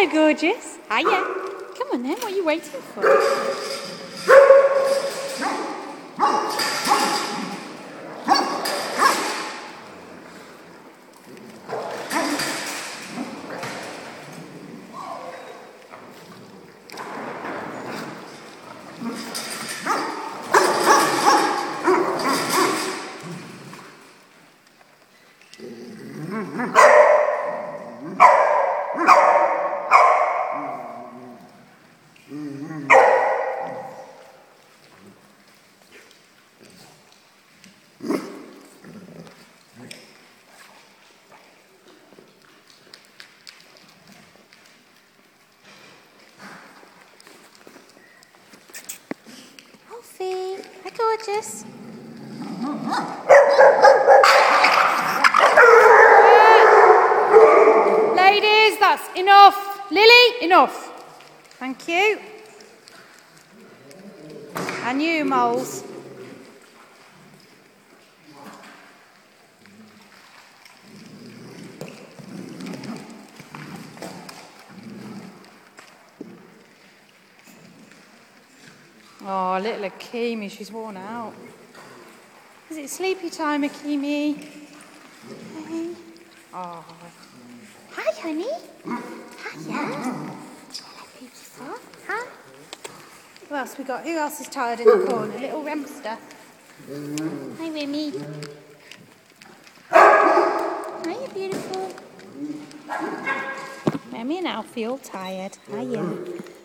Hello, gorgeous. Hiya. Come on then, what are you waiting for? Alfie, hi gorgeous. Ladies, that's enough. Lily, enough. Thank you. And you, moles. Oh, little Akimi, she's worn out. Is it sleepy time, Akimi? Hey. Oh. Hi, honey. Hiya. Hello, beautiful. Huh? Who else we got? Who else is tired in the corner? Little Remster. Hi, Remy. Hiya, beautiful. Remy and Alfie all tired. Hiya.